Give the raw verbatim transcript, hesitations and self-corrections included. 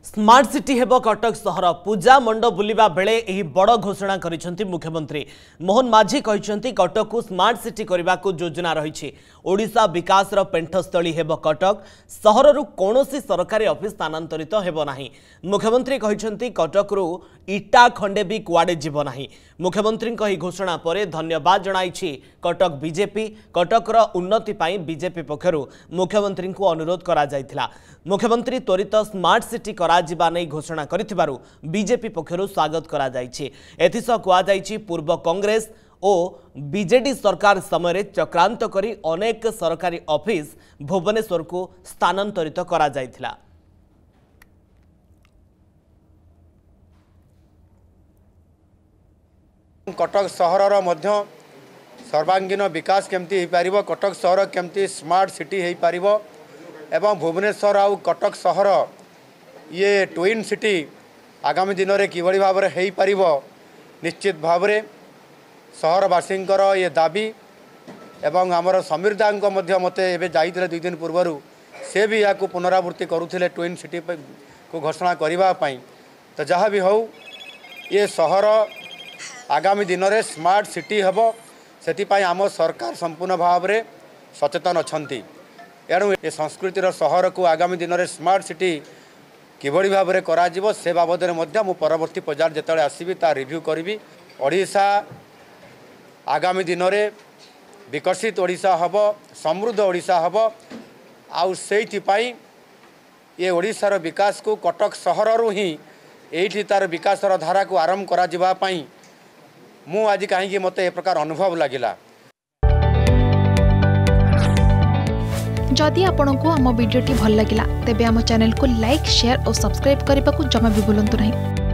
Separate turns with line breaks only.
Smart city हेबो कटक सहर पूजा मंडप बुलिबा बेले एही बड़ घोषणा करिसेंती मुख्यमंत्री मोहन माझी कहिसेंती कटक को स्मार्ट सिटी करबा को योजना रहिछि। ओडिशा विकास रो पेंठस्थली हेबो कटक सहर रु कोनोसी सरकारी ऑफिस स्थानांतरित हेबो नाही। मुख्यमंत्री कहिसेंती कटक रु इटा खंडे भी कुआडे जीव नाही। मुख्यमंत्री कही घोषणा पर धन्यवाद जणाइछि कटक बीजेपी। कटक रो उन्नति पाई बीजेपी पक्षरु मुख्यमंत्री को अनुरोध करा जायथिला। मुख्यमंत्री त्वरित स्मार्ट सिटी करा जिबा नै घोषणा करिथिबारु बीजेपी पक्षरु स्वागत करा जायछि। एथिस कुआ जायछि पूर्व कांग्रेस ओ बीजेडी सरकार समय चक्रांत करी अनेक सरकारी ऑफिस भुवनेश्वर को स्थानांतरित करा जायथिला।
कटक सहर मध्य सर्वांगीन विकास केमती हो पारिबो, कटक सहर केमती स्मार्ट सिटी हो पारिबो एवं भुवनेश्वर आउ कटक सहर ये ट्विन सिटी आगामी दिन में किभली भाव में हो पारिबो निश्चित भाव में सहरवासी ये दाबी एवं आमर समीर दा मत एवं जाइए दुई दिन पूर्वर से भी यहाँ पुनरावृत्ति करुले ट्विन सिटी को घोषणा करने। तो जहाँ भी हो ये सहर आगामी दिन में स्मार्ट सिटी हम से आम सरकार संपूर्ण भाव में सचेतन अच्छा। एणु ये संस्कृतिर सहर को आगामी दिन में स्मार्ट सिटी किभली भाव में करा जीवो से बाबद में परवर्ती पर्यायर जिते आसबि ता रिव्यू करी। ओडिशा आगामी दिन में विकसित ओडिशा हम, समृद्ध ओडिशा हम। आउ से ये ओडिशार विकास को कटक सहर ही ये तार विकासर धारा को आरंभ करा जिबा पई मु आज कहीं मत ए प्रकार अनुभव लगिला।
जदि आपंक आम भिडी भल लगा तेब आम चैनल को लाइक शेयर और सब्सक्राइब करने को जमा भी भूलु नहीं।